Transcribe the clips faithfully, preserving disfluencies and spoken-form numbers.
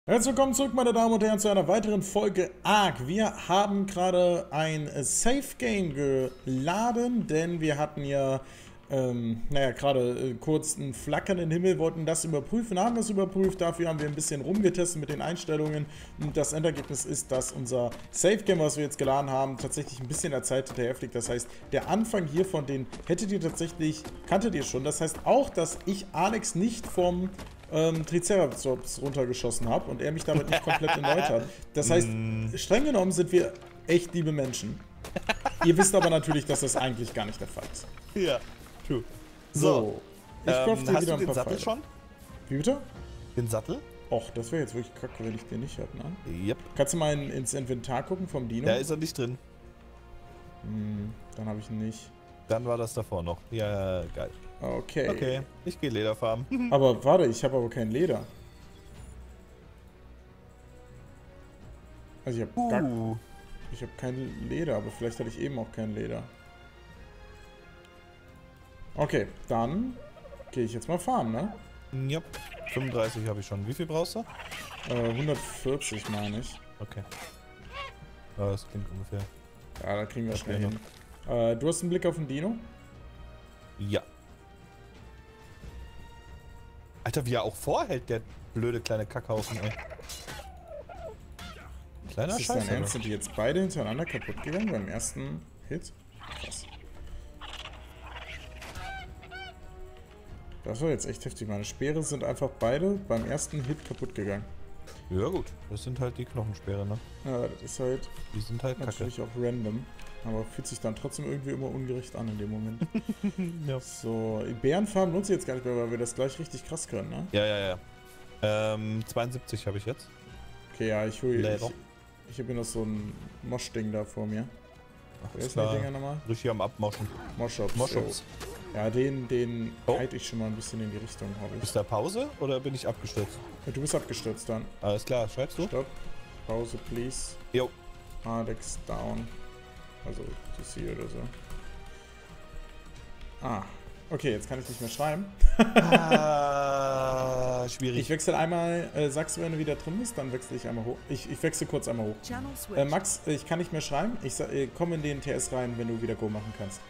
Herzlich willkommen zurück, meine Damen und Herren, zu einer weiteren Folge Ark. Wir haben gerade ein Safe Game geladen, denn wir hatten ja, ähm, naja, gerade äh, kurz einen flackernden Himmel, wollten das überprüfen, haben das überprüft, dafür haben wir ein bisschen rumgetestet mit den Einstellungen und das Endergebnis ist, dass unser Safe Game, was wir jetzt geladen haben, tatsächlich ein bisschen der Zeit hinterherfliegt. Das heißt, der Anfang hier von den hättet ihr tatsächlich, kanntet ihr schon, das heißt auch, dass ich Alex nicht vom Ähm, Triceratops runtergeschossen habe und er mich damit nicht komplett erneut hat. Das heißt, streng genommen sind wir echt liebe Menschen. Ihr wisst aber natürlich, dass das eigentlich gar nicht der Fall ist. Ja, true. So, So, ich ähm, kaufe dir hast wieder du ein den paar Sattel Pfeile. schon? Wie bitte? Den Sattel? Och, das wäre jetzt wirklich kacke, wenn ich den nicht hätte, ne? Yep. Kannst du mal in, ins Inventar gucken vom Dino? Da ist er nicht drin. Hm, dann habe ich ihn nicht. Dann war das davor noch. Ja, geil. Okay. Okay, ich gehe Leder farmen. Aber warte, ich habe aber kein Leder. Also ich habe gar Uh, Ich habe kein Leder, aber vielleicht hatte ich eben auch kein Leder. Okay, dann gehe ich jetzt mal farmen, ne? yep. fünfunddreißig habe ich schon. Wie viel brauchst du? Äh, hundertvierzig meine ich. Okay. Ja, das klingt ungefähr. Ja, da kriegen wir Okay, schnell hin. Äh, du hast einen Blick auf den Dino? Ja. Alter, wie er auch vorhält, der blöde kleine Kackhaufen, ey. Kleiner Ist das dein Scheiße. Ernst? Sind die jetzt beide hintereinander kaputt gegangen beim ersten Hit? Krass. Das war jetzt echt heftig. Meine Speere sind einfach beide beim ersten Hit kaputt gegangen. Ja gut, das sind halt die Knochensperre, ne? Ja, das ist halt Die sind halt kacke. natürlich auch random. Aber fühlt sich dann trotzdem irgendwie immer ungerecht an in dem Moment. Ja. So, Bärenfarm lohnt sich jetzt gar nicht mehr, weil wir das gleich richtig krass können, ne? Ja, ja, ja. Ähm, zweiundsiebzig habe ich jetzt. Okay, ja, ich hole. Ich, Leder. ich habe hier noch so ein Mosch-Ding da vor mir. Ach, Wer ist klar. die Dinger nochmal? Richtig am Abmoschen. Moschops. Moschops. Ja, den, den Oh. halte ich schon mal ein bisschen in die Richtung, hoffe ich. Ist da Pause oder bin ich abgestürzt? Ja, du bist abgestürzt dann. Alles klar, schreibst du? Stopp. Pause, please. Jo. Alex down. Also, to see oder so. Ah. Okay, jetzt kann ich nicht mehr schreiben. Ah, schwierig. Ich wechsle einmal, äh, sagst du, wenn du wieder drin bist, dann wechsle ich einmal hoch. Ich, ich wechsle kurz einmal hoch. Channel switch. Äh, Max, ich kann nicht mehr schreiben. Ich sa- äh, komm in den T S rein, wenn du wieder Go machen kannst.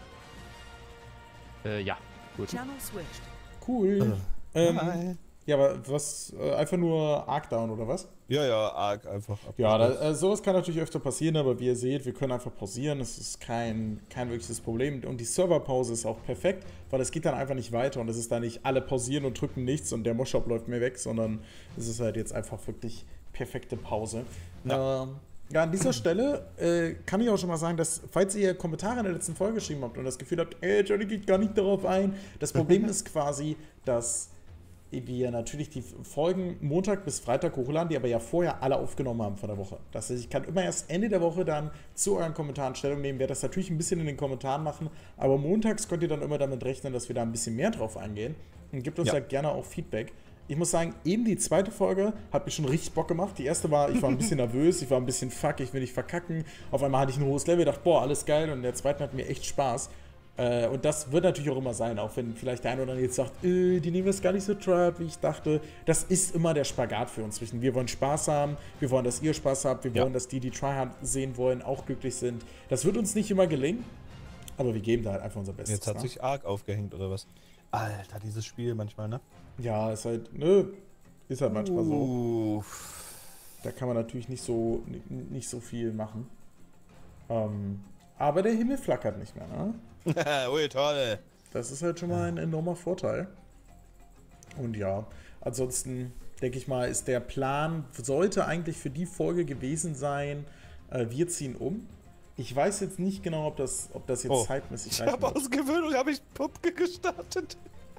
Äh, ja, gut. Channel switched. Cool. Äh, ähm, hi. ja, aber was? Äh, einfach nur Arc down oder was? Ja, ja, arg einfach. Ja, abgestürzt. da, äh, sowas kann natürlich öfter passieren, aber wie ihr seht, wir können einfach pausieren. Das ist kein, kein wirkliches Problem. Und die Serverpause ist auch perfekt, weil es geht dann einfach nicht weiter und es ist dann nicht alle pausieren und drücken nichts und der Moshop läuft mir weg, sondern es ist halt jetzt einfach wirklich perfekte Pause. Ja. Ähm, ja, an dieser Stelle äh, kann ich auch schon mal sagen, dass, falls ihr Kommentare in der letzten Folge geschrieben habt und das Gefühl habt, ey, Johnny geht gar nicht darauf ein, das Problem ist quasi, dass wir natürlich die Folgen Montag bis Freitag hochladen, die aber ja vorher alle aufgenommen haben von der Woche. Das heißt, ich kann immer erst Ende der Woche dann zu euren Kommentaren Stellung nehmen, werde das natürlich ein bisschen in den Kommentaren machen, aber montags könnt ihr dann immer damit rechnen, dass wir da ein bisschen mehr drauf eingehen und gebt uns Ja. da gerne auch Feedback. Ich muss sagen, eben die zweite Folge hat mir schon richtig Bock gemacht. Die erste war, ich war ein bisschen nervös, ich war ein bisschen fuck, ich will nicht verkacken. Auf einmal hatte ich ein hohes Level, dachte, boah, alles geil. Und in der zweiten hatten wir echt Spaß. Äh, und das wird natürlich auch immer sein, auch wenn vielleicht der eine oder andere jetzt sagt, äh, die nehmen es gar nicht so tryhard, wie ich dachte. Das ist immer der Spagat für uns zwischen, wir wollen Spaß haben, wir wollen, dass ihr Spaß habt, wir Ja. wollen, dass die, die tryhard sehen wollen, auch glücklich sind. Das wird uns nicht immer gelingen, aber wir geben da halt einfach unser Bestes. Jetzt hat ne? sich arg aufgehängt oder was? Alter, dieses Spiel manchmal, ne? Ja, ist halt, ne, ist halt manchmal so. Uff. Da kann man natürlich nicht so, n- nicht so viel machen. Ähm, aber der Himmel flackert nicht mehr, ne? Ui, toll. Das ist halt schon mal ein enormer Vorteil. Und ja, ansonsten denke ich mal, ist der Plan, sollte eigentlich für die Folge gewesen sein, äh, wir ziehen um. Ich weiß jetzt nicht genau, ob das, ob das jetzt Oh, zeitmäßig Ich reichen habe wird. aus Gewöhnung habe ich Pupke gestartet.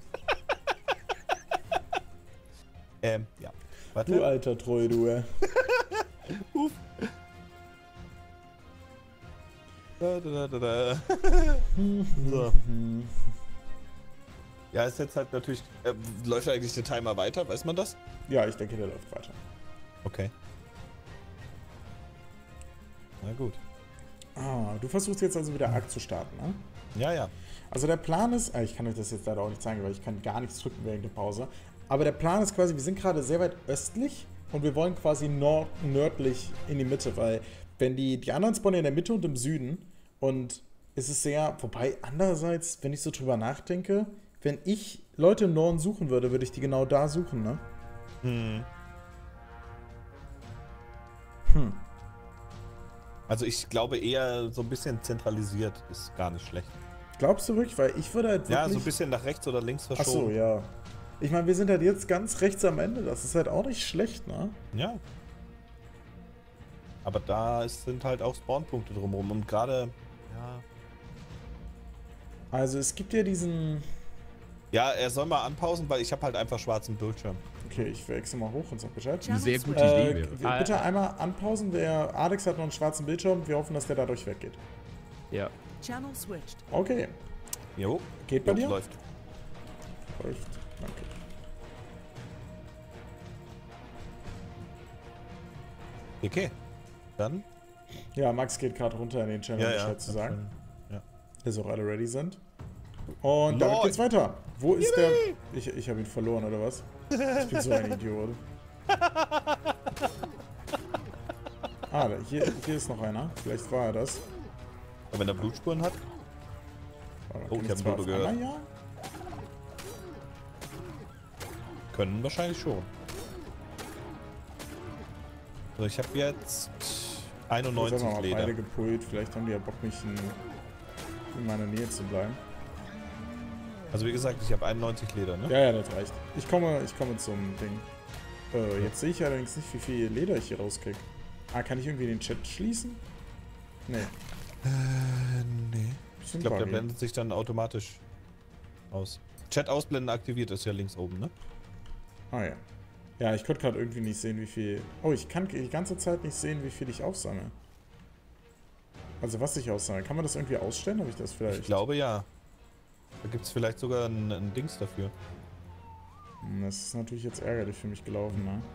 ähm, ja. Warte. Du alter Treu, du, ey. Uff. Da, da, da, da. So. Ja, ist jetzt halt natürlich. Äh, läuft eigentlich der Timer weiter? Weiß man das? Ja, ich denke, der läuft weiter. Okay. Na gut. Ah, du versuchst jetzt also wieder Arc zu starten, ne? Ja, ja. Also der Plan ist, äh, ich kann euch das jetzt leider auch nicht zeigen, weil ich kann gar nichts drücken während der Pause. Aber der Plan ist quasi, wir sind gerade sehr weit östlich und wir wollen quasi nord nördlich in die Mitte, weil wenn die, die anderen spawnen in der Mitte und im Süden und es ist sehr, wobei andererseits, wenn ich so drüber nachdenke, wenn ich Leute im Norden suchen würde, würde ich die genau da suchen, ne? Hm. Hm. Also ich glaube eher so ein bisschen zentralisiert ist gar nicht schlecht. Glaubst du wirklich? Weil ich würde halt wirklich... Ja, so ein bisschen nach rechts oder links verschoben. Achso, ja. Ich meine, wir sind halt jetzt ganz rechts am Ende. Das ist halt auch nicht schlecht, ne? Ja. Aber da ist, sind halt auch Spawnpunkte drumherum und gerade, ja. Also es gibt ja diesen... Ja, er soll mal anpausen, weil ich habe halt einfach schwarzen Bildschirm. Okay, ich wechsle mal hoch und sag Bescheid. Eine sehr gute Äh, Idee wäre. bitte einmal anpausen. Der Alex hat noch einen schwarzen Bildschirm. Wir hoffen, dass der dadurch weggeht. Ja. Channel switched. Okay. Jo. Geht bei Jo, dir? läuft. Läuft. Danke. Okay. Dann? Ja, Max geht gerade runter in den Channel, Ja, um ja. Bescheid zu sagen. Ja. Dass auch alle ready sind. Und Neun. damit geht's weiter. Wo ist der... Ich, ich habe ihn verloren, oder was? Ich bin so ein Idiot. Ah, da- hier, hier ist noch einer. Vielleicht war er das. Und wenn er Blutspuren hat? Warte, Oh, kann ich hab zwar Dodo auf gehört. einmal jagen? Können wahrscheinlich schon. So, ich habe jetzt Jetzt einundneunzig haben wir mal Leder. beide gepult. Vielleicht haben die ja Bock, mich in, in meiner Nähe zu bleiben. Also wie gesagt, ich habe einundneunzig Leder, ne? Ja, ja, das reicht. Ich komme, ich komme zum Ding. Äh, jetzt sehe ich allerdings nicht, wie viel Leder ich hier rauskriege. Ah, kann ich irgendwie den Chat schließen? Nee. Äh, nee. Ich glaube, der blendet sich dann automatisch aus. Chat ausblenden aktiviert ist ja links oben, ne? Ah ja. Ja, ich konnte gerade irgendwie nicht sehen, wie viel... Oh, ich kann die ganze Zeit nicht sehen, wie viel ich aufsammle. Also was ich aussammle. Kann man das irgendwie ausstellen? Habe ich das vielleicht? Ich glaube ja. Da gibt es vielleicht sogar ein, ein Dings dafür. Hm, das ist natürlich jetzt ärgerlich für mich gelaufen, ne?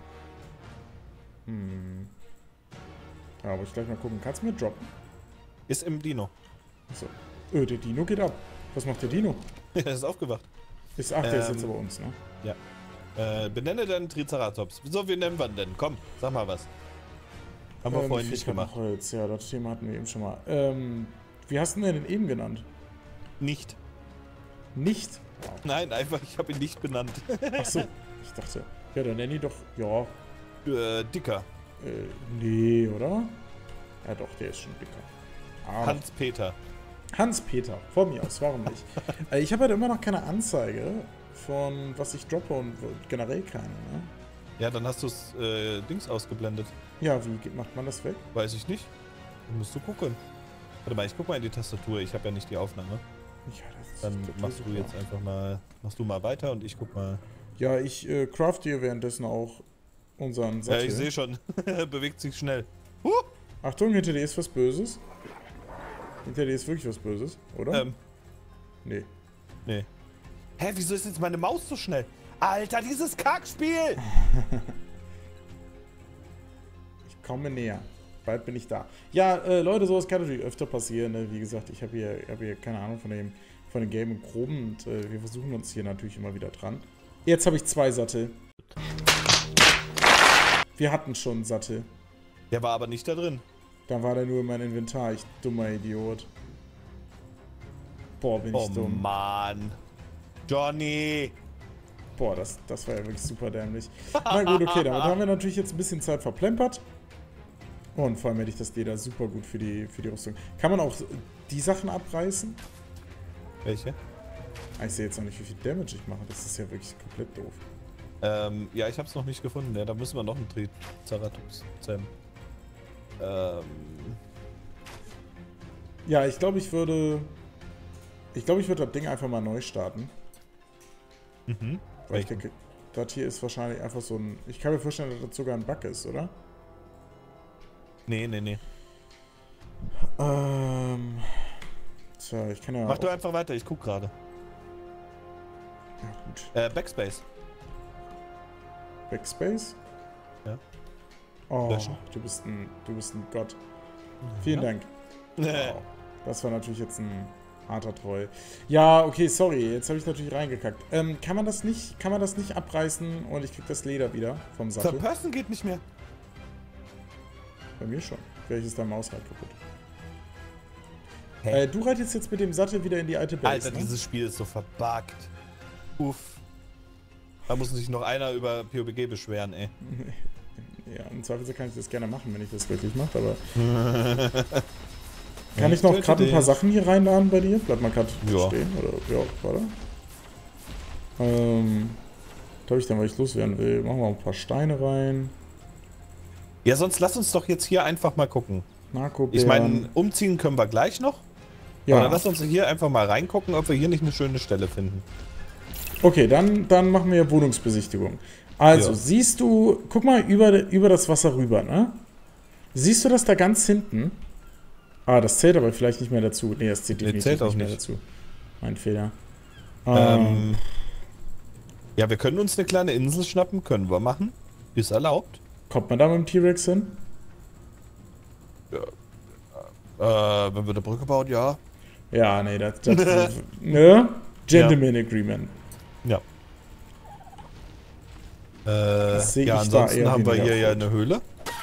Hm. Ja, aber ich gleich mal gucken. Kannst du mir droppen? Ist im Dino. Achso. Öh, der Dino geht ab. Was macht der Dino? Er ist aufgewacht. Ist, ach, der ist Ähm, jetzt aber uns, ne? Ja. Äh, benenne deinen Triceratops. So, wie nennen wir ihn denn? Komm, sag mal was. Haben wir Ähm, vorhin ich nicht krieg grad gemacht. noch Holz. Ja, das Thema hatten wir eben schon mal. Ähm, wie hast du ihn denn eben genannt? Nicht. Nicht? Nein, einfach, ich habe ihn nicht benannt. Achso. Ich dachte, ja, dann nenn ihn doch, ja, äh, dicker. äh, nee, oder? Ja doch, der ist schon dicker. Aber Hans-Peter. Hans-Peter, von mir aus, warum nicht? äh, ich habe halt immer noch keine Anzeige von was ich droppe und generell keine, ne? Ja, dann hast du das äh, Dings ausgeblendet. Ja, wie geht- macht man das weg? Weiß ich nicht. Musst du gucken. Warte mal, ich guck mal in die Tastatur. Ich habe ja nicht die Aufnahme. Ja, das, Dann das machst ist du super. jetzt einfach mal, machst du mal weiter und ich guck mal. Ja, ich äh, craft hier währenddessen auch unseren Ja, Sattel. ich sehe schon. Bewegt sich schnell. Achtung, hinter dir ist was Böses. Hinter dir ist wirklich was Böses, oder? Ähm, Nee. nee. Hä, wieso ist jetzt meine Maus so schnell? Alter, dieses Kackspiel! Ich komme näher. Bald bin ich da. Ja, äh, Leute, sowas kann natürlich öfter passieren. Ne? Wie gesagt, ich habe hier, hab hier keine Ahnung von dem, von dem Game im Groben und äh, wir versuchen uns hier natürlich immer wieder dran. Jetzt habe ich zwei Sattel. Wir hatten schon einen Sattel. Der war aber nicht da drin. Dann war der nur in meinem Inventar. Ich dummer Idiot. Boah, bin ich Oh dumm. Mann. Johnny! Boah, das, das war ja wirklich super dämlich. Na gut, okay, damit haben wir natürlich jetzt ein bisschen Zeit verplempert. Und vor allem hätte ich das Leder super gut für die, für die Rüstung. Kann man auch die Sachen abreißen? Welche? Ah, ich sehe jetzt noch nicht, wie viel Damage ich mache. Das ist ja wirklich komplett doof. Ähm, ja, ich hab's noch nicht gefunden. Ja, da müssen wir noch einen Triceratops zähmen. Ähm, Ja, ich glaube, ich würde... Ich glaube, ich würde das Ding einfach mal neu starten. mhm. Weil ich Welchen? denke, das hier ist wahrscheinlich einfach so ein... Ich kann mir vorstellen, dass das sogar ein Bug ist, oder? Nee, nee, nee. Ähm... Tja, ich kann ja Mach auch, du einfach weiter, ich guck gerade. ja, gut. Äh, Backspace. Backspace? Ja. Oh, Löschen. du bist ein, du bist ein Gott. Vielen Dank. Ja. Wow. Das war natürlich jetzt ein Harter treu. Ja, okay, sorry, jetzt habe ich natürlich reingekackt. Ähm, kann man das nicht, kann man das nicht abreißen und ich krieg das Leder wieder vom Sattel? Third Person geht nicht mehr. Bei mir schon. Vielleicht ist dein Mausrad kaputt. Äh, du reitest jetzt mit dem Sattel wieder in die alte Base, Alter, ne? dieses Spiel ist so verbuggt. Uff. Da muss sich noch einer über P U B G beschweren, ey. Ja, im Zweifelsfall kann ich das gerne machen, wenn ich das wirklich mache, aber... Kann ich noch gerade ein paar Sachen hier reinladen bei dir? Bleib mal gerade ja. stehen, oder? Ja, warte. Ähm... Was habe ich denn, weil ich loswerden will? Machen wir ein paar Steine rein. Ja, sonst lass uns doch jetzt hier einfach mal gucken. Narkobeeren. Ich meine, umziehen können wir gleich noch. Ja. Aber dann lass uns hier einfach mal reingucken, ob wir hier nicht eine schöne Stelle finden. Okay, dann, dann machen wir Wohnungsbesichtigung. Also, ja. Siehst du, guck mal über, über das Wasser rüber, ne? Siehst du das da ganz hinten? Ah, das zählt aber vielleicht nicht mehr dazu. Nee, das zählt definitiv zählt auch nicht mehr nicht. dazu. Mein Fehler. Ähm, ja, wir können uns eine kleine Insel schnappen, können wir machen. Ist erlaubt. Kommt man da mit dem T-Rex hin? Ja. Äh, wenn wir eine Brücke bauen, ja. Ja, nee, das, das ne? Gentleman ja. Agreement. Ja. Äh, ja, ich da ansonsten haben wir hier ja eine Höhle.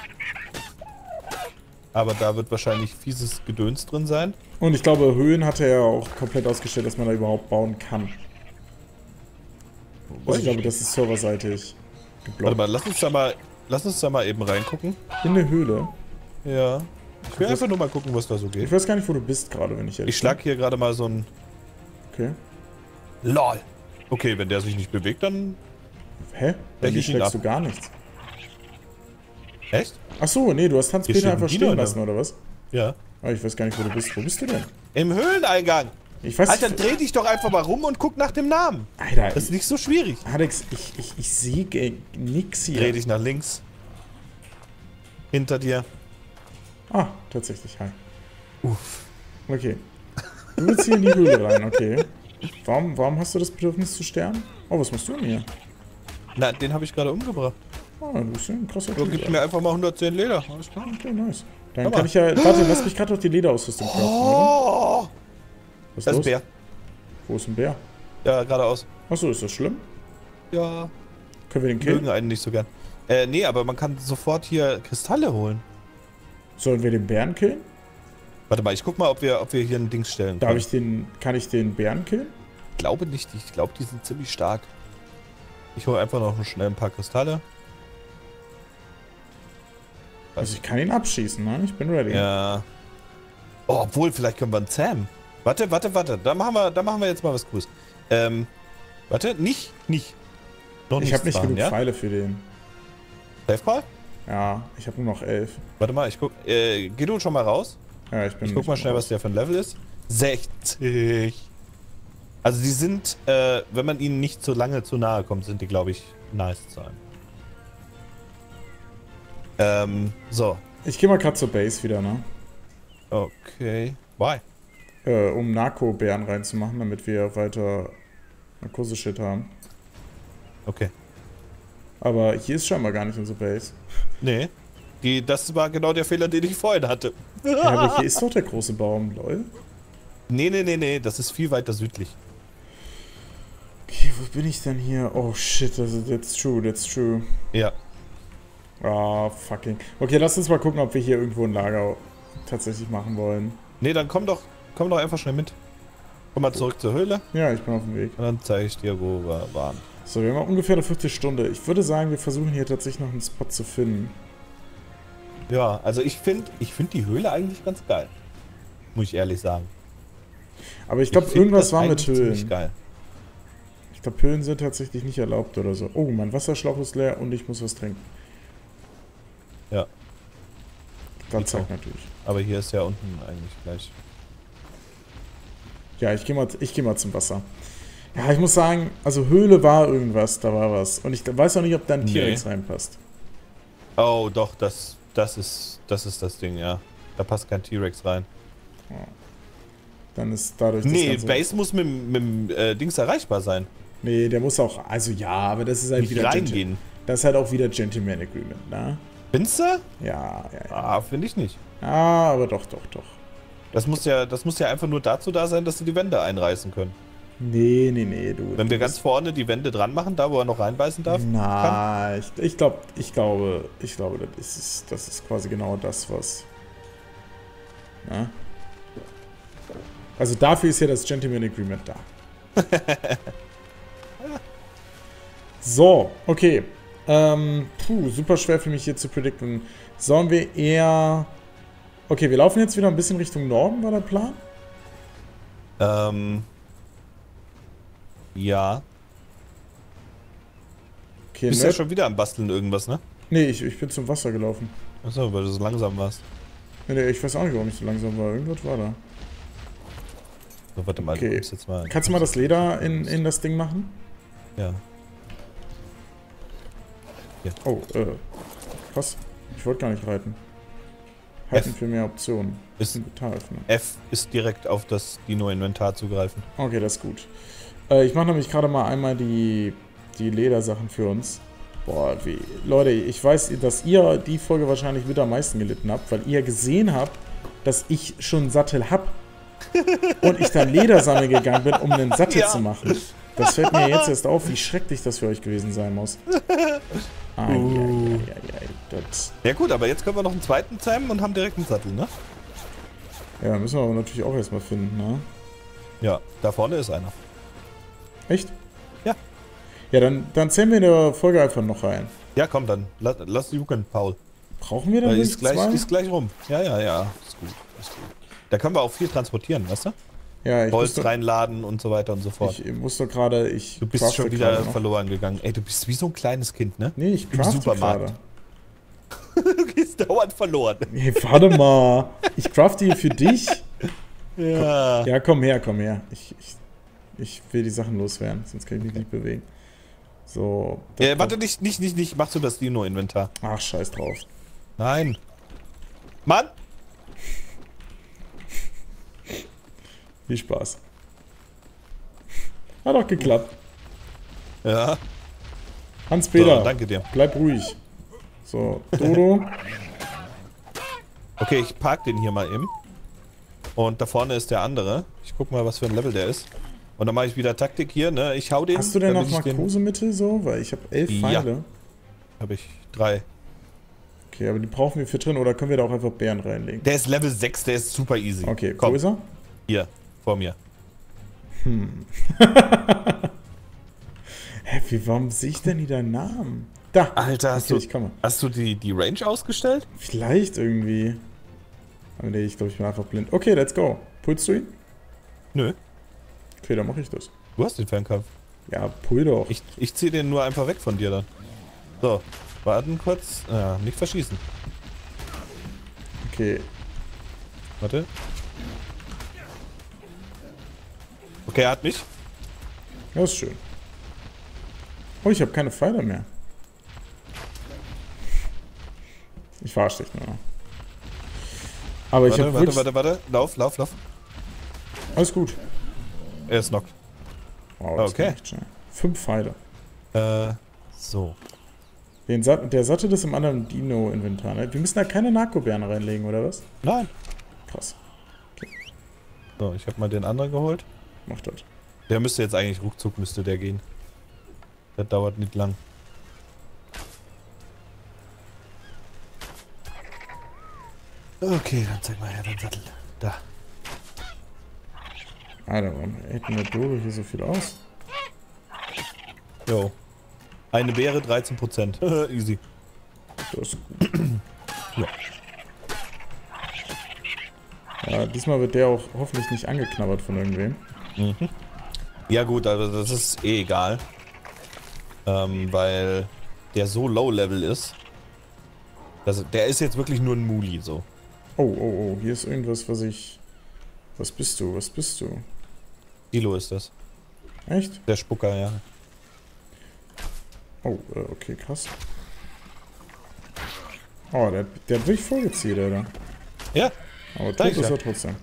Aber da wird wahrscheinlich fieses Gedöns drin sein. Und ich glaube, Höhen hat er ja auch komplett ausgestellt, dass man da überhaupt bauen kann. Also ich glaube, das ist serverseitig geblockt. Warte mal, lass uns da mal, lass uns da mal eben reingucken. In eine Höhle? Ja. Ich will einfach nur mal gucken, was da so geht. Ich weiß gar nicht, wo du bist gerade, wenn ich ehrlich Ich schlag hier gerade mal so ein... Okay. LOL. Okay, wenn der sich nicht bewegt, dann... Hä? Bei dir schlägst du gar nichts. Echt? Achso, nee, du hast Hans-Peter einfach stehen lassen, oder was? Ja. Aber ich weiß gar nicht, wo du bist. Wo bist du denn? Im Höhleneingang. Ich weiß Alter, dreh dich doch einfach mal rum und guck nach dem Namen. Alter, das ist nicht so schwierig. Alex, ich, ich, ich sehe nix hier. Dreh dich nach links. Hinter dir. Ah, tatsächlich, hi. Uff. Okay. Du willst hier in die Höhle rein, okay. Warum, warum hast du das Bedürfnis zu sterben? Oh, was machst du denn hier? Na, den habe ich gerade umgebracht. Ah, du bist ja ein krasser Typ. Gib mir einfach mal hundertzehn Leder. Alles klar. Okay, nice. Dann kann ich ja... Warte, lass mich gerade auf die Lederausrüstung kaufen, oh. oder? Was ist das los? ist ein Bär. Wo ist ein Bär? Ja, geradeaus. Achso, ist das schlimm? Ja. Können wir den killen? Mögen einen nicht so gern. Äh, nee, aber man kann sofort hier Kristalle holen. Sollen wir den Bären killen? Warte mal, ich guck mal, ob wir, ob wir hier ein Ding stellen Darf können. ich den... Kann ich den Bären killen? Ich glaube nicht. Ich glaube, die sind ziemlich stark. Ich hole einfach noch schnell ein paar Kristalle. Also ich kann ihn abschießen, ne? Ich bin ready. Ja. Oh, obwohl, vielleicht können wir einen Sam. Warte, warte, warte. Da machen wir, da machen wir jetzt mal was Cooles. Ähm, warte, nicht, nicht. Noch ich habe nicht fahren, genug ja? Pfeile für den. Safe Call? Ja, ich habe nur noch elf. Warte mal, ich guck. Äh, geh du schon mal raus? Ja, ich bin. Ich guck mal schnell, raus. Was der für ein Level ist. sechzig. Also die sind, äh, wenn man ihnen nicht zu lange zu nahe kommt, sind die, glaube ich, nice sein. Ähm, so. Ich gehe mal gerade zur Base wieder, ne? Okay. Why? Äh, um Narko-Bären reinzumachen, damit wir weiter Narkose-Shit haben. Okay. Aber hier ist scheinbar gar nicht unsere Base. Nee. Die, das war genau der Fehler, den ich vorhin hatte. Ja, aber hier ist doch der große Baum, lol. Nee, nee, nee, nee. Das ist viel weiter südlich. Okay, wo bin ich denn hier? Oh shit, that's true, that's true. Ja. Ah, fucking. Okay, lass uns mal gucken, ob wir hier irgendwo ein Lager tatsächlich machen wollen. Nee, dann komm doch, komm doch einfach schnell mit. Komm mal zurück zur Höhle. Ja, ich bin auf dem Weg. Und dann zeige ich dir, wo wir waren. So, wir haben ungefähr eine Viertelstunde. Ich würde sagen, wir versuchen hier tatsächlich noch einen Spot zu finden. Ja, also ich finde ich find die Höhle eigentlich ganz geil. Muss ich ehrlich sagen. Aber ich glaube, irgendwas war mit Höhlen. Geil. Ich glaube, Höhlen sind tatsächlich nicht erlaubt oder so. Oh, mein Wasserschlauch ist leer und ich muss was trinken. Ja. Das zeigt natürlich. Aber hier ist ja unten eigentlich gleich. Ja, ich gehe mal, ich geh mal zum Wasser. Ja, ich muss sagen, also Höhle war irgendwas, da war was. Und ich weiß auch nicht, ob da ein nee. T-Rex reinpasst. Oh, doch, das, das, ist, das ist das Ding, ja. Da passt kein T-Rex rein. Ja. Dann ist dadurch nee, das Base muss mit, mit dem äh, Dings erreichbar sein. Nee, der muss auch, also ja, aber das ist halt nicht wieder reingehen. Das ist halt auch wieder Gentleman Agreement, ne? Findest du? Ja, ja, ja. Ah, finde ich nicht. Ah, aber doch, doch, doch. Das muss ja, das muss ja einfach nur dazu da sein, dass sie die Wände einreißen können. Nee, nee, nee, du. Wenn wir ganz vorne die Wände dran machen, da wo er noch reinbeißen darf? Na, ich, ich glaube, ich glaube, ich glaube, das ist, das ist quasi genau das, was... Ja? Also dafür ist ja das Gentleman Agreement da. So, okay. Ähm, puh, super schwer für mich hier zu predikten. Sollen wir eher... Okay, wir laufen jetzt wieder ein bisschen Richtung Norden, war der Plan? Ähm... Ja. Okay, Du bist ne? ja schon wieder am Basteln irgendwas, ne? Nee, ich, ich bin zum Wasser gelaufen. Achso, weil du so langsam warst. Nee, nee, ich weiß auch nicht, warum ich so langsam war. Irgendwas war da. So, warte mal, Okay. du musst jetzt mal... Kannst du mal das Leder in, in das Ding machen? Ja. Oh, äh. Was? Ich wollte gar nicht reiten. Halten F. für mehr Optionen. Ist Inventar öffnen. F ist direkt auf das Dino-Inventar zugreifen. Okay, das ist gut. Äh, ich mache nämlich gerade mal einmal die, die Ledersachen für uns. Boah, wie. Leute, ich weiß, dass ihr die Folge wahrscheinlich mit am meisten gelitten habt, weil ihr gesehen habt, dass ich schon einen Sattel hab. Und ich dann Leder sammeln gegangen bin, um einen Sattel ja. zu machen. Das fällt mir jetzt erst auf, wie schrecklich das für euch gewesen sein muss. Ah, uh. ja, ja, ja, das. Ja gut, aber jetzt können wir noch einen zweiten zähmen und haben direkt einen Sattel, ne? Ja, müssen wir aber natürlich auch erstmal finden, ne? Ja, da vorne ist einer. Echt? Ja. Ja, dann, dann zählen wir in der Folge einfach noch rein. Ja, komm dann. Lass, lass jucken, Paul. Brauchen wir dann Weil nicht ist gleich, zwei? ist gleich rum. Ja, ja, ja. Ist gut, ist gut. Da können wir auch viel transportieren, weißt du? Ja, ich Holz musste, reinladen und so weiter und so fort. Ich musste gerade, ich Du bist crafte schon wieder gerade noch. verloren gegangen. Ey, du bist wie so ein kleines Kind, ne? Nee, ich Im crafte Supermarkt. gerade. Du gehst dauernd verloren. Hey, warte mal. Ich crafte hier für dich. Ja. Komm, ja, komm her, komm her. Ich, ich, ich will die Sachen loswerden, sonst kann ich mich nicht bewegen. So. Ja, warte, nicht, nicht, nicht, nicht. Machst du das Dino-Inventar? Ach, scheiß drauf. Nein. Mann! Viel Spaß. Hat doch geklappt. Ja. Hans-Peter, So, danke dir. bleib ruhig. So, Dodo. Okay, ich park den hier mal eben. Und da vorne ist der andere. Ich guck mal, was für ein Level der ist. Und dann mache ich wieder Taktik hier, ne? Ich hau den. Hast du denn noch damit ich den- Narkosemittel so? Weil ich habe elf Ja. Pfeile. Hab ich drei. Okay, aber die brauchen wir für drin oder können wir da auch einfach Bären reinlegen? Der ist Level sechs, der ist super easy. Okay, komm. wo ist er? Hier, vor mir. Hm. Hä, wie, warum sehe ich denn nie deinen Namen? Da! Alter, hast Okay, du, ich komme. hast du die, die Range ausgestellt? Vielleicht irgendwie. Aber nee, ich glaube, ich bin einfach blind. Okay, let's go. Pulst du ihn? Nö, Okay, dann mache ich das. du hast den Fernkampf. Ja, pull doch. Ich, ich zieh den nur einfach weg von dir dann. So, warten kurz. Ja, nicht verschießen. Okay. Warte. Okay, er hat mich. Das ist schön. Oh, ich habe keine Pfeile mehr. Ich verarsche dich nur. Aber ich Warte, habe warte, wirklich... warte, warte. Lauf, lauf, lauf. Alles gut. Er ist knockt. Wow, das Okay. ging echt schnell. Fünf Pfeile. Äh, so. Den Sat der Sattel ist im anderen Dino-Inventar, ne? Wir müssen da keine Narkobären reinlegen, oder was? Nein. Krass. So, ich habe mal den anderen geholt. Mach das. Der müsste jetzt eigentlich ruckzuck müsste der gehen. Das dauert nicht lang. Okay, dann zeig mal her den Sattel. Da. Alter, warum hält denn der Dodo hier so viel aus? Jo. Eine Beere, dreizehn Prozent. Easy. Das ist gut. Ja. Ja, diesmal wird der auch hoffentlich nicht angeknabbert von irgendwem. Mhm. Ja gut, also das ist eh egal. Ähm, weil der so low-level ist. Also der ist jetzt wirklich nur ein Muli, so. Oh, oh, oh, hier ist irgendwas, was ich... Was bist du? Was bist du? Dilo ist das. Echt? Der Spucker, ja. Oh, äh, okay, krass. Oh, der, der hat wirklich vorgezielt, Alter. Ja. Aber Sag tot ich ist ja. er trotzdem.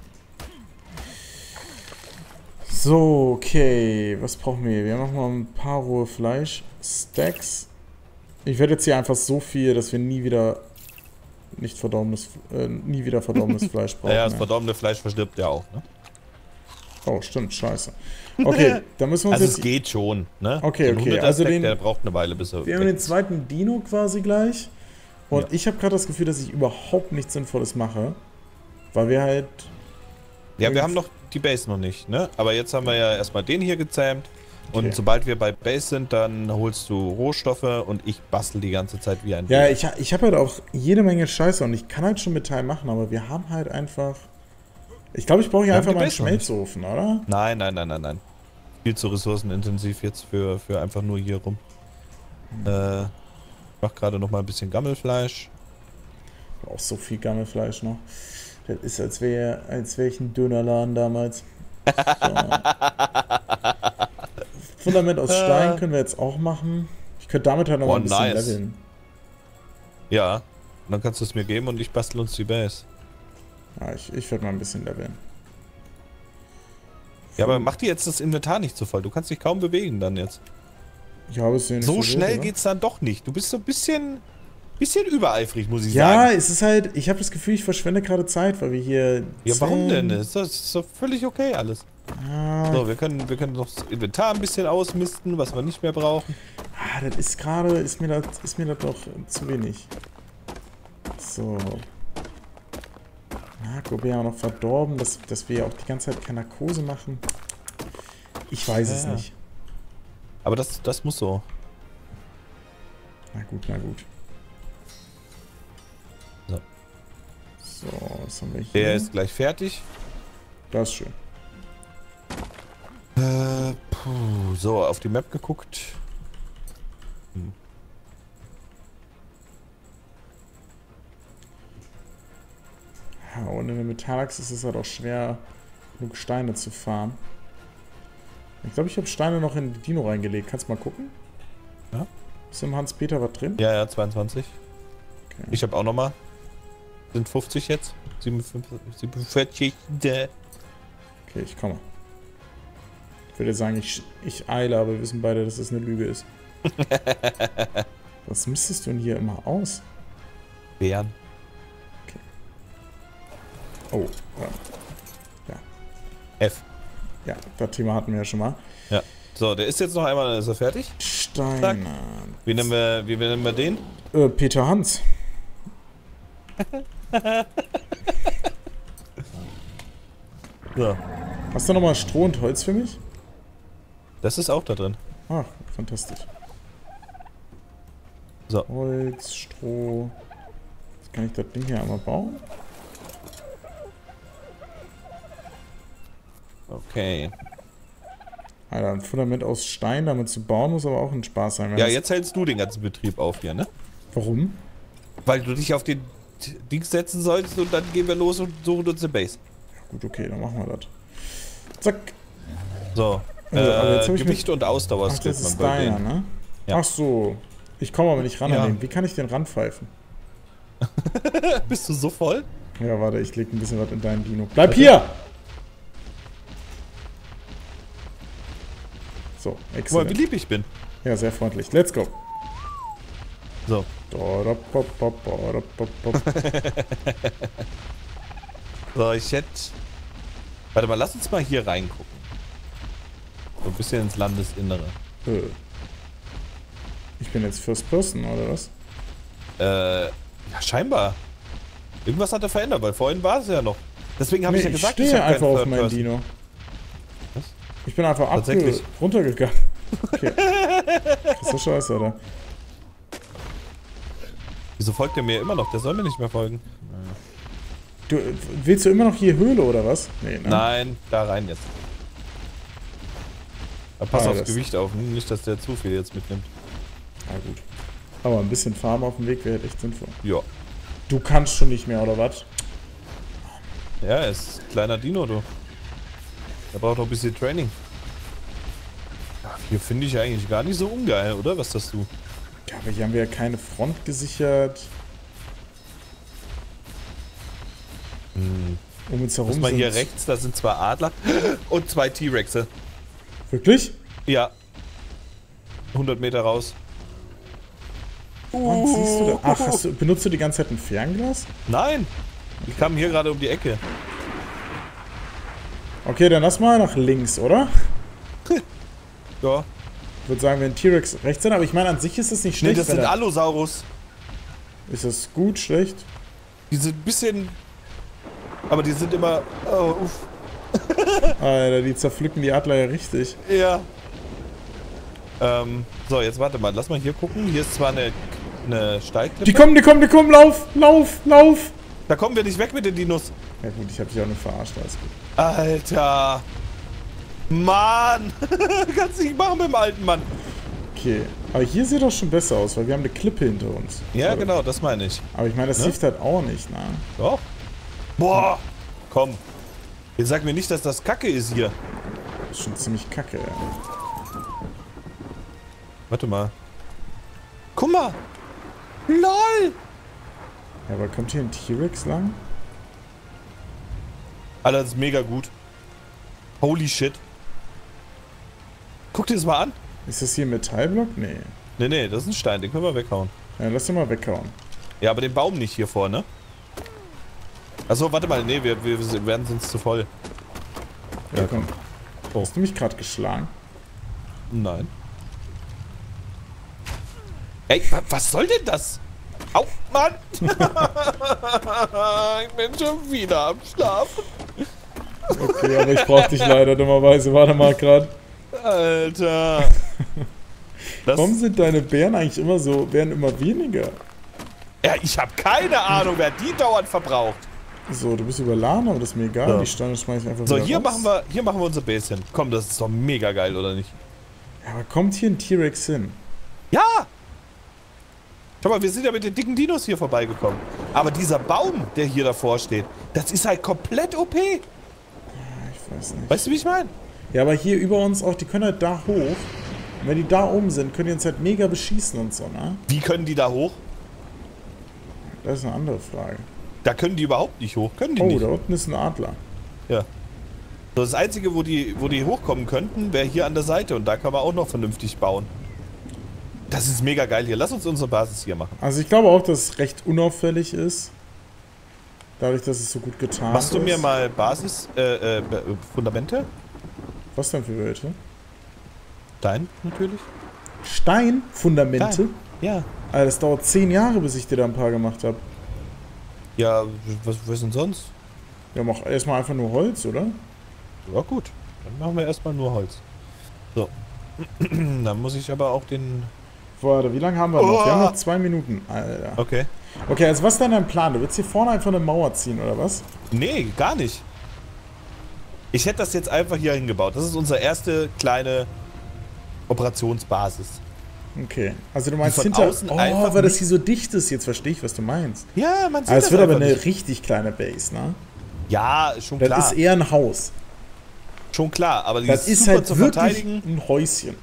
So, okay. Was brauchen wir? Wir machen mal ein paar rohe Fleisch. Stacks. Ich werde jetzt hier einfach so viel, dass wir nie wieder nicht verdorbenes, äh, nie wieder verdorbenes Fleisch brauchen. Ja, das ne? verdorbene Fleisch verstirbt ja auch, ne? Oh, stimmt, scheiße. Okay, dann müssen wir uns Also jetzt... es geht schon, ne? Okay, so ein okay, Hunderter also Stack, den- der braucht eine Weile, bis er Wir haben weg den ist. zweiten Dino quasi gleich. Und Ja. ich habe gerade das Gefühl, dass ich überhaupt nichts Sinnvolles mache. Weil wir halt... Ja, wir haben noch die Base noch nicht, ne? Aber jetzt haben wir ja erstmal den hier gezähmt. Und Okay. sobald wir bei Base sind, dann holst du Rohstoffe und ich bastel die ganze Zeit wie ein Ja, Ding. ich, ich habe halt auch jede Menge Scheiße und ich kann halt schon Metall machen, aber wir haben halt einfach... Ich glaube, ich brauche hier Wir einfach haben mal die einen Base noch nicht. Schmelzofen, oder? Nein, nein, nein, nein, nein. Viel zu ressourcenintensiv jetzt für, für einfach nur hier rum. Äh, ich mach gerade noch mal ein bisschen Gammelfleisch. Auch so viel Gammelfleisch noch. Das ist, als wäre als wär ich ein Dönerladen damals. So. Fundament aus Stein können wir jetzt auch machen. Ich könnte damit halt noch mal Oh, ein bisschen nice. leveln. Ja, dann kannst du es mir geben und ich bastel uns die Base. Ja, ich, ich werde mal ein bisschen leveln. Ja, aber mach dir jetzt das Inventar nicht so voll. Du kannst dich kaum bewegen dann jetzt. Ich habe es ja nicht So wild, schnell oder? geht's dann doch nicht. Du bist so ein bisschen, bisschen übereifrig, muss ich Ja, sagen. es ist halt, ich habe das Gefühl, ich verschwende gerade Zeit, weil wir hier. Ja, warum zehn- denn? Ist das ist doch völlig okay alles. Ah, So, wir können, wir können noch das Inventar ein bisschen ausmisten, was wir nicht mehr brauchen. ah, das ist gerade, ist mir das, ist mir das doch zu wenig. So. Marco wäre auch noch verdorben, dass, dass wir ja auch die ganze Zeit keine Narkose machen. Ich weiß es Ja. nicht. Aber das, das muss so. Na gut, na gut. So. So, was haben wir hier? Der ist gleich fertig. Das ist schön. Äh, puh, so, auf die Map geguckt. Hm. Ja, und in der Metallachs ist es halt auch schwer, genug Steine zu farmen. Ich glaube, ich habe Steine noch in die Dino reingelegt. Kannst du mal gucken? Ja. Ist im Hans-Peter was drin? Ja, ja, zweiundzwanzig. Okay. Ich habe auch noch mal. Sind fünfzig jetzt? siebenundfünfzig, siebenundvierzig. Däh. Okay, ich komme. Ich würde sagen, ich, ich eile, aber wir wissen beide, dass es eine Lüge ist. Was mistest du denn hier immer aus? Bären. Oh, ja. F. Ja, das Thema hatten wir ja schon mal. So, der ist jetzt noch einmal, dann ist er fertig. Steine. Wie nennen wir, wie nennen wir den? Äh, Peter Hans. So. Hast du nochmal Stroh und Holz für mich? Das ist auch da drin. Ach, fantastisch. So. Holz, Stroh. Jetzt kann ich das Ding hier einmal bauen. Okay. Alter, ein Fundament aus Stein damit zu bauen, muss aber auch ein Spaß sein. wenn Ja, das- jetzt hältst du den ganzen Betrieb auf hier, ne? Warum? Weil du dich auf den T- Dings setzen sollst und dann gehen wir los und suchen uns eine Base. Gut, okay, dann machen wir das. Zack. So. Also, aber jetzt äh, hab ich Gewicht und Ausdauer Ach, das man ist bei deiner, denen. ne? Ja. Ach so. Ich komme aber nicht ran Ja. an den. Wie kann ich den ranpfeifen? Bist du so voll? Ja, warte, ich leg ein bisschen was in deinen Dino. Bleib hier! So, Guck mal, wie exzellent. lieb ich bin. Ja, sehr freundlich. Let's go. So. So, ich hätte... Warte mal, lass uns mal hier reingucken. So ein bisschen ins Landesinnere. Äh. Ich bin jetzt First Person, oder was? Äh, ja, scheinbar. Irgendwas hat er verändert, weil vorhin war es ja noch. Deswegen habe Nee, ich ja ich gesagt, stehe hab einfach keinen auf Third meinem Person. Dino. Was? Ich bin einfach abge Tatsächlich. runtergegangen. Okay. Das ist scheiße, oder? Wieso folgt er mir immer noch? Der soll mir nicht mehr folgen. Du, willst du immer noch hier Höhle, oder was? Nee, ne? Nein, da rein jetzt. Aber pass Ah, aufs das- Gewicht auf, nicht, dass der zu viel jetzt mitnimmt. Na gut. Aber ein bisschen Farm auf dem Weg wäre echt sinnvoll. Ja. Du kannst schon nicht mehr, oder was? Ja, er ist ein kleiner Dino, du. Er braucht noch ein bisschen Training. Ja, hier finde ich eigentlich gar nicht so ungeil, oder? Was das du? Ja, aber hier haben wir ja keine Front gesichert. Hm. Um uns herum Muss mal sind... hier rechts, da sind zwei Adler und zwei T-Rexe. Wirklich? Ja. hundert Meter raus. Warum siehst du da? Ach, hast du, benutzt du die ganze Zeit ein Fernglas? Nein! Ich kam hier gerade um die Ecke. Okay, dann lass mal nach links, oder? Ja. Ich würde sagen, wenn T-Rex rechts sind, aber ich meine, an sich ist es nicht schlecht. Nee, das sind er- Allosaurus. Ist das gut, schlecht? Die sind ein bisschen... Aber die sind immer... Oh, uff. Alter, die zerpflücken die Adler ja richtig. Ja. Ähm, so, jetzt warte mal. Lass mal hier gucken. Hier ist zwar eine, eine Steigklippe. Die kommen, die kommen, die kommen, lauf, lauf, lauf! Da kommen wir nicht weg mit den Dinos. Ja gut, ich habe dich auch nicht verarscht, alles gut. Alter. Mann. Kannst du nicht machen mit dem alten Mann. Okay, aber hier sieht doch schon besser aus, weil wir haben eine Klippe hinter uns. Ja, aber, genau, das meine ich. Aber ich meine, das Ne? hilft halt auch nicht, ne? Doch. Boah. Komm. Jetzt sag mir nicht, dass das Kacke ist hier. Das ist schon ziemlich kacke, ey. Warte mal. Guck mal. LOL. Ja, aber kommt hier ein T-Rex lang? Alter, das ist mega gut. Holy shit. Guck dir das mal an. Ist das hier ein Metallblock? Nee. Nee, nee, das ist ein Stein, den können wir weghauen. Ja, lass den mal weghauen. Ja, aber den Baum nicht hier vorne. Achso, warte mal, nee, wir, wir wir werden sonst zu voll. Ja, komm. Oh. Hast du mich gerade geschlagen? Nein. Ey, wa was soll denn das? Au, Mann! Ich bin schon wieder am Schlafen. Okay, aber ich brauch dich leider dummerweise. Warte mal gerade. Alter. Das, Warum sind deine Bären eigentlich immer so, werden immer weniger? ja, ich habe keine Ahnung, wer die dauernd verbraucht. So, du bist überladen, aber das ist mir egal. Ja. Die Steine schmeiß ich einfach So, wieder hier raus. machen wir, hier machen wir unser Base hin. Komm, das ist doch mega geil, oder nicht? Ja, aber kommt hier ein T-Rex hin? Ja! Schau mal, wir sind ja mit den dicken Dinos hier vorbeigekommen. Aber dieser Baum, der hier davor steht, das ist halt komplett O P. Ja, ich weiß nicht. Weißt du, wie ich meine? Ja, aber hier über uns auch, die können halt da hoch. Und wenn die da oben sind, können die uns halt mega beschießen und so, ne? Wie können die da hoch? Das ist eine andere Frage. Da können die überhaupt nicht hoch. Können die Oh, nicht. da unten ist ein Adler. Ja. So, das Einzige, wo die, wo die hochkommen könnten, wäre hier an der Seite. Und da kann man auch noch vernünftig bauen. Das ist mega geil hier. Lass uns unsere Basis hier machen. Also ich glaube auch, dass es recht unauffällig ist. Dadurch, dass es so gut getan Machst du ist. mir mal Basis, äh, äh, Fundamente? Was denn für welche? Dein, natürlich. Steinfundamente? Stein. Ja. Alter, das dauert zehn Jahre, bis ich dir da ein paar gemacht habe. Ja, was, was denn sonst? Ja, mach erstmal einfach nur Holz, oder? Ja, gut. Dann machen wir erstmal nur Holz. So. Dann muss ich aber auch den... Warte, wie lange haben wir noch? Oh. Wir haben noch zwei Minuten. Alter. Okay. Okay, also was ist denn dein Plan? Du willst hier vorne einfach eine Mauer ziehen, oder was? Nee, gar nicht. Ich hätte das jetzt einfach hier hingebaut. Das ist unsere erste kleine Operationsbasis. Okay. Also du meinst von hinter... außen Oh, einfach weil das nicht- hier so dicht ist. Jetzt verstehe ich, was du meinst. Ja, man sieht Aber es das wird aber einfach eine nicht. richtig kleine Base, ne? Ja, ist schon Das klar. ist eher ein Haus. Schon klar, aber die Das ist ist super halt zu wirklich verteidigen. ein Häuschen.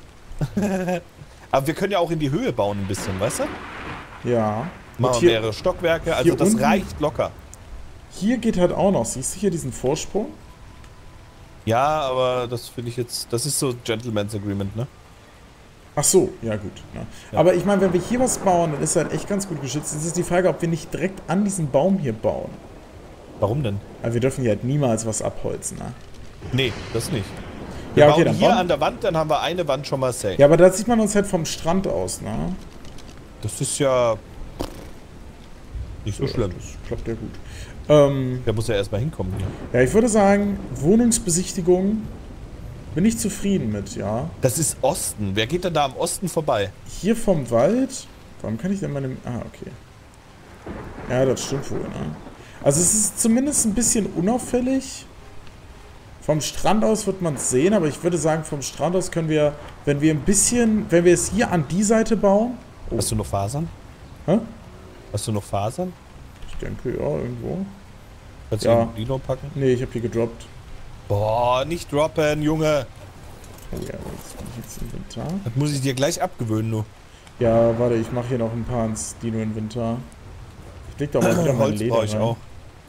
Aber wir können ja auch in die Höhe bauen ein bisschen, weißt du? Ja. Und Machen wir hier, mehrere Stockwerke, also hier das unten- reicht locker. hier geht halt auch noch. Siehst du hier diesen Vorsprung? Ja, aber das finde ich jetzt, das ist so Gentleman's Agreement, ne? Ach so, ja gut. Ne? Ja. Aber ich meine, wenn wir hier was bauen, dann ist halt echt ganz gut geschützt. Jetzt ist die Frage, ob wir nicht direkt an diesen Baum hier bauen. Warum denn? Aber wir dürfen hier halt niemals was abholzen, ne? Nee, das nicht. Wir Ja, okay, bauen dann hier bauen- an der Wand, dann haben wir eine Wand schon mal safe. Ja, aber da sieht man uns halt vom Strand aus, ne? Das ist ja nicht so schlimm. Das klappt ja gut. Ähm, Der muss ja erstmal hinkommen hier. ja, ich würde sagen, Wohnungsbesichtigung bin ich zufrieden mit, ja. Das ist Osten. Wer geht denn da am Osten vorbei? Hier vom Wald. Warum kann ich denn meine... Ah, okay. Ja, das stimmt wohl, ne? Also es ist zumindest ein bisschen unauffällig. Vom Strand aus wird man es sehen, aber ich würde sagen, vom Strand aus können wir, wenn wir ein bisschen, wenn wir es hier an die Seite bauen... Oh. Hast du noch Fasern? Hä? Hast du noch Fasern? Ich denke, ja, irgendwo. Kannst Ja. du einen Dino packen? Nee, ich habe hier gedroppt. Boah, nicht droppen, Junge. Oh ja, jetzt bin ich jetzt Inventar. Das muss ich dir gleich abgewöhnen, du. Ja, warte, ich mache hier noch ein paar ins Dino-Inventar. Ich leg doch mal wieder mein Holz Leder brauche ich rein. auch.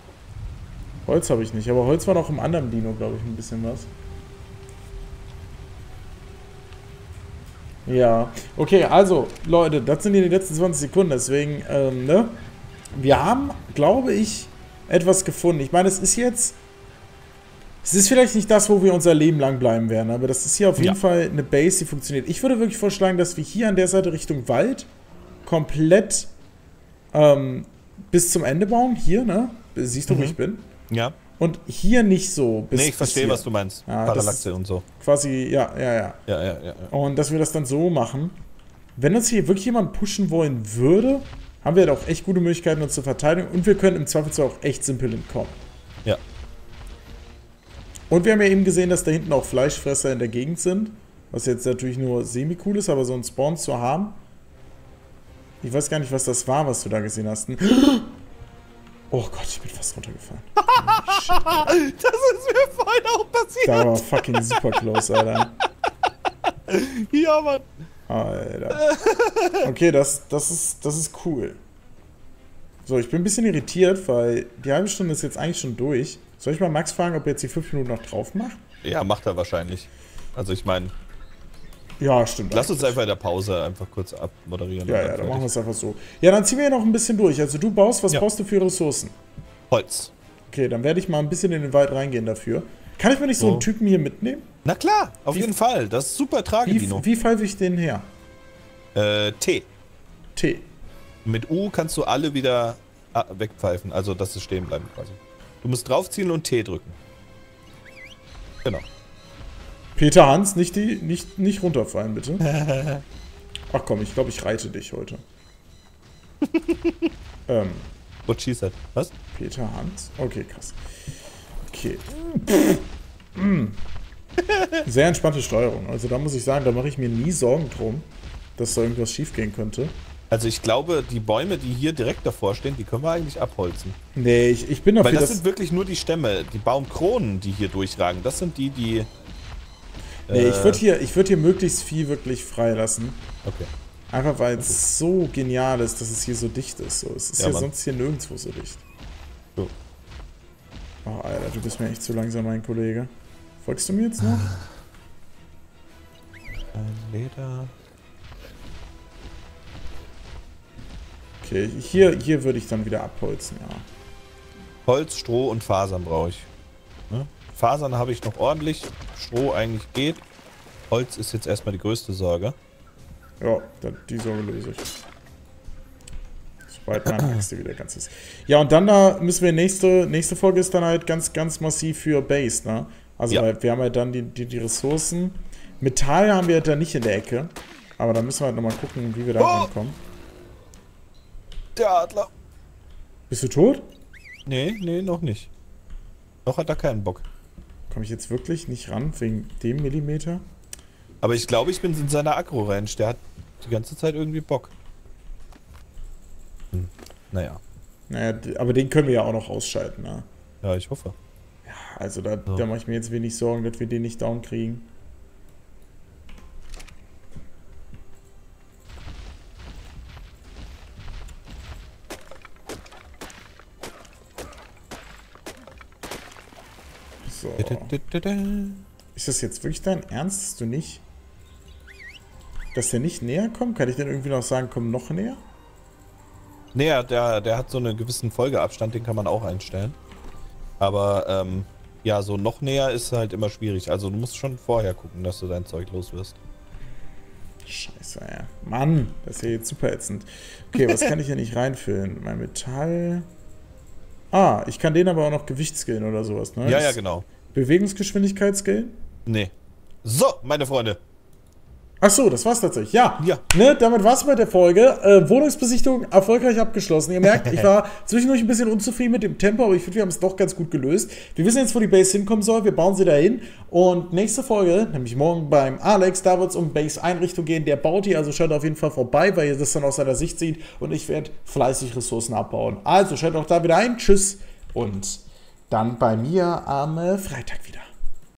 Holz habe ich nicht, aber Holz war noch im anderen Dino, glaube ich, ein bisschen was. Ja, okay, also, Leute, das sind hier die letzten zwanzig Sekunden, deswegen, ähm, ne? Wir haben, glaube ich, etwas gefunden. Ich meine, es ist jetzt... Es ist vielleicht nicht das, wo wir unser Leben lang bleiben werden, aber das ist hier auf jeden ja. Fall eine Base, die funktioniert. Ich würde wirklich vorschlagen, dass wir hier an der Seite Richtung Wald komplett ähm, bis zum Ende bauen. Hier, ne? Siehst du, mhm. wo ich bin? Ja. Und hier nicht so. Bis, nee, ich verstehe, was du meinst. Ja, Parallaxe und so. Quasi, ja, ja, ja, ja, ja, ja. Ja. Und dass wir das dann so machen. Wenn uns hier wirklich jemand pushen wollen würde, haben wir halt auch echt gute Möglichkeiten, uns zu verteidigen. Und wir können im Zweifelsfall auch echt simpel entkommen. Ja. Und wir haben ja eben gesehen, dass da hinten auch Fleischfresser in der Gegend sind. Was jetzt natürlich nur semi-cool ist, aber so einen Spawn zu haben. Ich weiß gar nicht, was das war, was du da gesehen hast. Oh Gott, ich bin fast runtergefallen. Oh, das ist mir vorhin auch passiert. Da war fucking super close, Alter. Ja, Mann. Alter. Okay, das, das, ist, das ist cool. So, ich bin ein bisschen irritiert, weil die halbe Stunde ist jetzt eigentlich schon durch. Soll ich mal Max fragen, ob er jetzt die fünf Minuten noch drauf macht? Ja, macht er wahrscheinlich. Also ich meine... Ja, stimmt. Lass uns einfach in der Pause einfach kurz abmoderieren. Ja, ja, dann machen wir es einfach so. Ja, dann ziehen wir ja noch ein bisschen durch. Also du baust, was ja. brauchst du für Ressourcen? Holz. Okay, dann werde ich mal ein bisschen in den Wald reingehen dafür. Kann ich mir nicht so, so einen Typen hier mitnehmen? Na klar, auf wie, jeden Fall. Das ist super Tragedino. Wie, wie pfeife ich den her? Äh, T. T. Mit U kannst du alle wieder wegpfeifen, also dass sie stehen bleiben quasi. Du musst draufziehen und T drücken. Genau. Peter Hans, nicht, die, nicht, nicht runterfallen, bitte. Ach komm, ich glaube, ich reite dich heute. ähm. What she said. Was? Peter Hans? Okay, krass. Okay. Sehr entspannte Steuerung. Also da muss ich sagen, da mache ich mir nie Sorgen drum, dass da irgendwas schief gehen könnte. Also ich glaube, die Bäume, die hier direkt davor stehen, die können wir eigentlich abholzen. Nee, ich, ich bin dafür, Weil das sind wirklich nur die Stämme, die Baumkronen, die hier durchragen. Das sind die, die... Nee, äh, ich würde hier, ich würd hier möglichst viel wirklich freilassen. Okay. Einfach weil es okay. so genial ist, dass es hier so dicht ist. So. Es ist ja, ja sonst hier nirgendwo so dicht. So. Oh, Alter, du bist mir echt zu langsam, mein Kollege. Folgst du mir jetzt noch? Ein Leder... Okay, hier, hier würde ich dann wieder abholzen, ja. Holz, Stroh und Fasern brauche ich. Ne? Fasern habe ich noch ordentlich. Stroh eigentlich geht. Holz ist jetzt erstmal die größte Sorge. Ja, dann die Sorge löse ich. Sobald meine Axt wieder ganz ist. Ja, und dann da müssen wir nächste, nächste Folge ist dann halt ganz, ganz massiv für Base, ne? Also ja. wir haben halt dann die, die, die Ressourcen. Metall haben wir halt dann nicht in der Ecke. Aber da müssen wir halt nochmal gucken, wie wir da oh. rankommen. Der Adler. Bist du tot? Nee, nee, noch nicht. Noch hat er keinen Bock. Komme ich jetzt wirklich nicht ran, wegen dem Millimeter? Aber ich glaube, ich bin in seiner Agro-Range. Der hat die ganze Zeit irgendwie Bock. Hm. Naja. Naja, aber den können wir ja auch noch ausschalten, ne? Ja, ich hoffe. Ja, also da, so. da mache ich mir jetzt wenig Sorgen, dass wir den nicht down kriegen. So. Ist das jetzt wirklich dein Ernst, dass du nicht... Dass der nicht näher kommt? Kann ich denn irgendwie noch sagen, komm noch näher? Näher, der, der hat so einen gewissen Folgeabstand, den kann man auch einstellen. Aber, ähm, ja, so noch näher ist halt immer schwierig. Also du musst schon vorher gucken, dass du dein Zeug los wirst. Scheiße, ja. Mann, das ist ja jetzt super ätzend. Okay, was kann ich hier nicht reinfüllen? Mein Metall... Ah, ich kann den aber auch noch Gewicht skillen oder sowas, ne? Ja, ja, genau. Bewegungsgeschwindigkeit skillen? Nee. So, meine Freunde. Ach so, das war's tatsächlich. Ja. Ja. Ne, damit war's mit der Folge. Äh, Wohnungsbesichtigung erfolgreich abgeschlossen. Ihr merkt, ich war zwischendurch ein bisschen unzufrieden mit dem Tempo, aber ich finde, wir haben es doch ganz gut gelöst. Wir wissen jetzt, wo die Base hinkommen soll. Wir bauen sie dahin. Und nächste Folge, nämlich morgen beim Alex, da wird es um Base-Einrichtung gehen. Der baut die, also schaut auf jeden Fall vorbei, weil ihr das dann aus seiner Sicht seht. Und ich werde fleißig Ressourcen abbauen. Also schaut auch da wieder ein. Tschüss. Und dann bei mir am äh, Freitag wieder.